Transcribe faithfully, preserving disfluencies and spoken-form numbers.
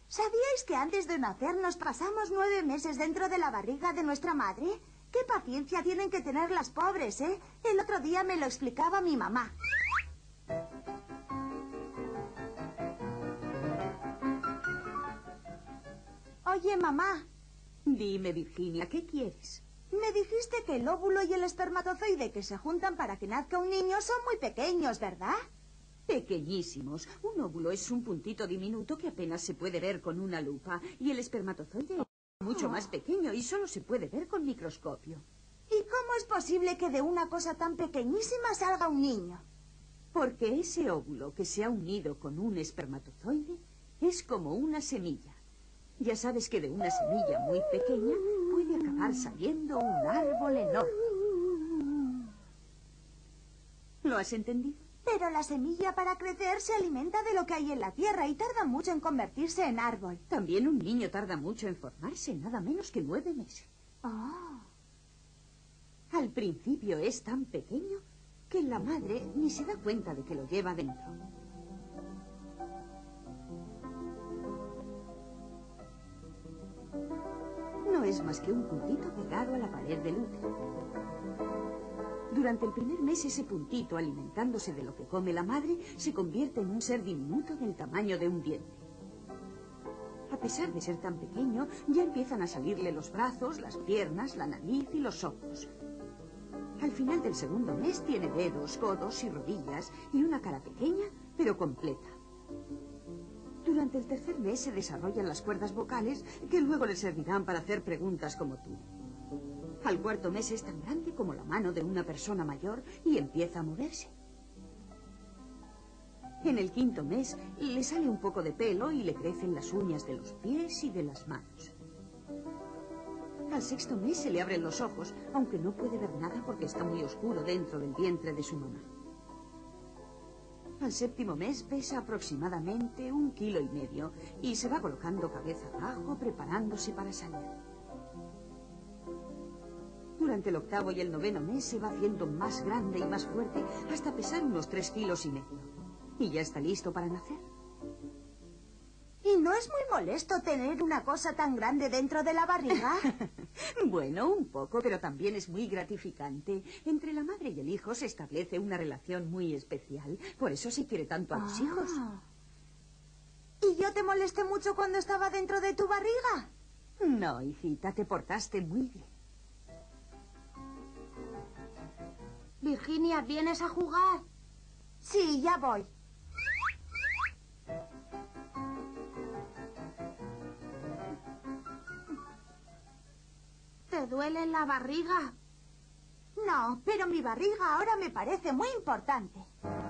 ¿Sabíais que antes de nacer nos pasamos nueve meses dentro de la barriga de nuestra madre? ¡Qué paciencia tienen que tener las pobres, eh! El otro día me lo explicaba mi mamá. Oye, mamá. Dime, Virginia, ¿qué quieres? Me dijiste que el óvulo y el espermatozoide que se juntan para que nazca un niño son muy pequeños, ¿verdad? Pequeñísimos. Un óvulo es un puntito diminuto que apenas se puede ver con una lupa. Y el espermatozoide es mucho más pequeño y solo se puede ver con microscopio. ¿Y cómo es posible que de una cosa tan pequeñísima salga un niño? Porque ese óvulo que se ha unido con un espermatozoide es como una semilla. Ya sabes que de una semilla muy pequeña puede acabar saliendo un árbol enorme. ¿Lo has entendido? Pero la semilla para crecer se alimenta de lo que hay en la tierra y tarda mucho en convertirse en árbol. También un niño tarda mucho en formarse, nada menos que nueve meses. Oh. Al principio es tan pequeño que la madre ni se da cuenta de que lo lleva dentro. No es más que un puntito pegado a la pared del útero. Durante el primer mes ese puntito, alimentándose de lo que come la madre, se convierte en un ser diminuto del tamaño de un diente. A pesar de ser tan pequeño, ya empiezan a salirle los brazos, las piernas, la nariz y los ojos. Al final del segundo mes tiene dedos, codos y rodillas y una cara pequeña, pero completa. Durante el tercer mes se desarrollan las cuerdas vocales que luego le servirán para hacer preguntas como tú. Al cuarto mes es tan grande como la mano de una persona mayor y empieza a moverse. En el quinto mes le sale un poco de pelo y le crecen las uñas de los pies y de las manos. Al sexto mes se le abren los ojos, aunque no puede ver nada porque está muy oscuro dentro del vientre de su mamá. Al séptimo mes pesa aproximadamente un kilo y medio y se va colocando cabeza abajo, preparándose para salir. Durante el octavo y el noveno mes se va haciendo más grande y más fuerte hasta pesar unos tres kilos y medio. Y ya está listo para nacer. ¿Y no es muy molesto tener una cosa tan grande dentro de la barriga? Bueno, un poco, pero también es muy gratificante. Entre la madre y el hijo se establece una relación muy especial. Por eso se quiere tanto a los Ah. hijos. ¿Y yo te molesté mucho cuando estaba dentro de tu barriga? No, hijita, te portaste muy bien. Virginia, ¿vienes a jugar? Sí, ya voy. ¿Te duele la barriga? No, pero mi barriga ahora me parece muy importante.